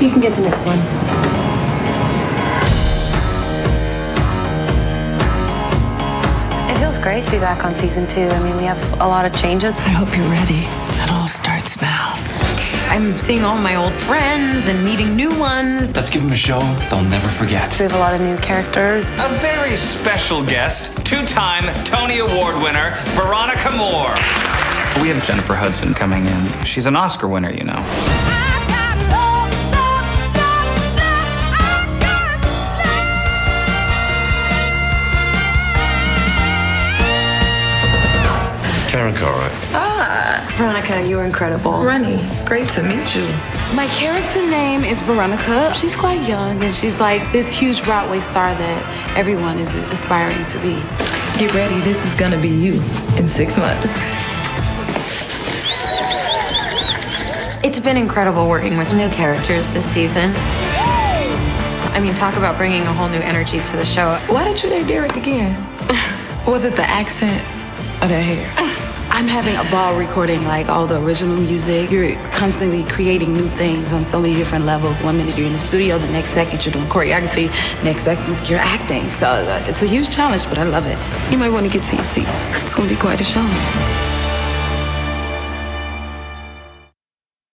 You can get the next one. It feels great to be back on season 2. I mean, we have a lot of changes. I hope you're ready. It all starts now. I'm seeing all my old friends and meeting new ones. Let's give them a show they'll never forget. We have a lot of new characters. A very special guest, 2-time Tony Award winner, Veronica Moore. We have Jennifer Hudson coming in. She's an Oscar winner, you know. Karen Cartwright. Veronica, you were incredible. Ronnie, great to meet you. My character name is Veronica. She's quite young, and she's like this huge Broadway star that everyone is aspiring to be. Get ready, this is gonna be you in 6 months. It's been incredible working with new characters this season. I mean, talk about bringing a whole new energy to the show. Why did you date Derek again? Was it the accent or the hair? I'm having a ball recording like all the original music. You're constantly creating new things on so many different levels. 1 minute you're in the studio, the next second you're doing choreography, next second you're acting. So it's a huge challenge, but I love it. You might want to get to your seat. It's going to be quite a show.